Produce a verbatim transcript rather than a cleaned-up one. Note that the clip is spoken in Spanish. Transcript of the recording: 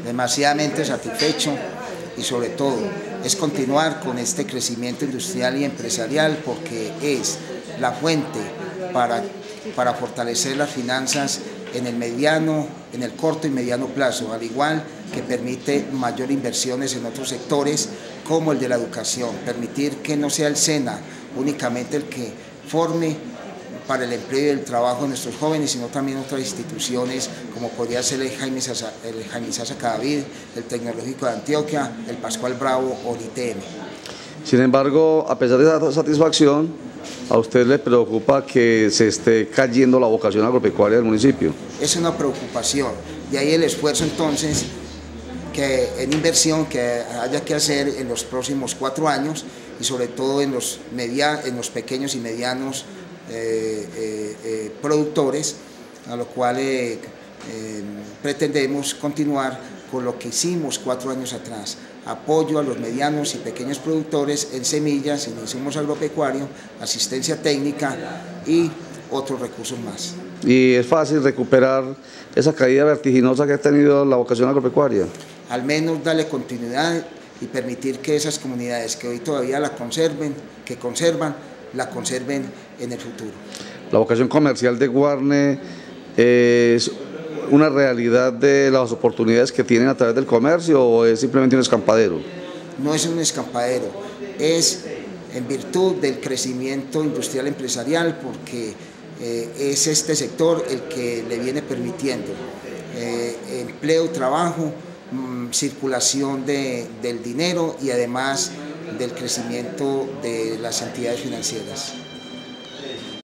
demasiadamente satisfecho y sobre todo es continuar con este crecimiento industrial y empresarial porque es la fuente para, para fortalecer las finanzas en el mediano, en el corto y mediano plazo, al igual que permite mayor inversiones en otros sectores como el de la educación, permitir que no sea el SENA únicamente el que forme para el empleo y el trabajo de nuestros jóvenes, sino también otras instituciones como podría ser el Jaime Sasa, el Jaime Sasa Cadavid, el Tecnológico de Antioquia, el Pascual Bravo o el I T M. Sin embargo, a pesar de esa satisfacción, ¿a usted le preocupa que se esté cayendo la vocación agropecuaria del municipio? Es una preocupación, de ahí el esfuerzo entonces que en inversión que haya que hacer en los próximos cuatro años y sobre todo en los, media, en los pequeños y medianos eh, eh, eh, productores, a lo cual eh, eh, pretendemos continuar con lo que hicimos cuatro años atrás, apoyo a los medianos y pequeños productores en semillas, en insumos agropecuarios, asistencia técnica y otros recursos más. ¿Y es fácil recuperar esa caída vertiginosa que ha tenido la vocación agropecuaria? Al menos darle continuidad y permitir que esas comunidades que hoy todavía la conserven, que conservan, la conserven en el futuro. ¿La vocación comercial de Guarne es una realidad de las oportunidades que tienen a través del comercio o es simplemente un escampadero? No es un escampadero, es en virtud del crecimiento industrial empresarial porque eh, es este sector el que le viene permitiendo eh, empleo, trabajo, mmm, circulación de, del dinero y además del crecimiento de las entidades financieras.